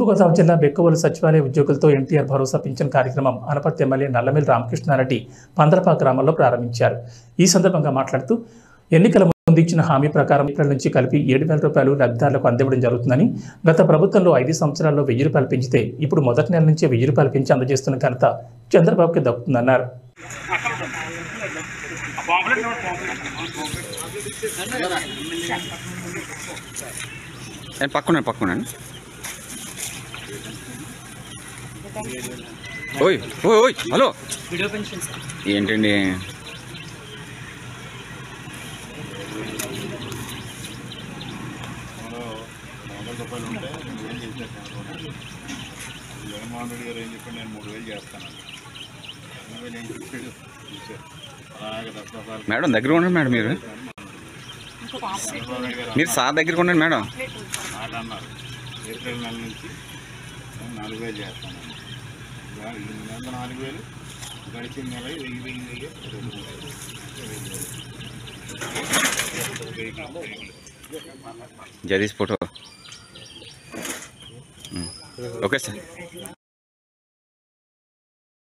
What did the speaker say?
తూర్పుగోదావరి జిల్లా బెక్కవోలు సచివాలయ ఉద్యోగులతో ఎన్టీఆర్ భరోసా పింఛన్ కార్యక్రమం అనపర్తి ఎమ్మెల్యే నల్లమిల్లి రామకృష్ణారెడ్డి పందరపా గ్రామంలో ప్రారంభించారు. ఈ సందర్భంగా మాట్లాడుతూ ఎన్నికల ముందు ఇచ్చిన హామీ ప్రకారం ఏప్రిల్ నుంచి కలిపి 7,000 రూపాయలు లబ్ధిదారులకు అందివ్వడం జరుగుతుందని, గత ప్రభుత్వంలో 5 సంవత్సరాల్లో 1,000 రూపాయలు పెంచితే ఇప్పుడు మొదటి నెల నుంచే 1,000 రూపాయలు పెంచి అందజేస్తున్న ఘనత చంద్రబాబుకి దక్కుతుందన్నారు. పక్కన ఓయ్ ఓయ్ ఓయ్ హలో ఏంటండి? జగన్మోహన్ రెడ్డి గారు ఏం చెప్పండి, నేను 3,000 చేస్తాను. మేడం దగ్గర ఉండండి మేడం, మీరు సార్ దగ్గర ఉండండి మేడం. మాట అన్నారు ఏప్రిల్ నెల నుంచి 4,000 చేస్తాను. ఈ నెల 4,000, గడిచిన నెల 1,000 జగదీష్ ఫోటో ఓకే సార్.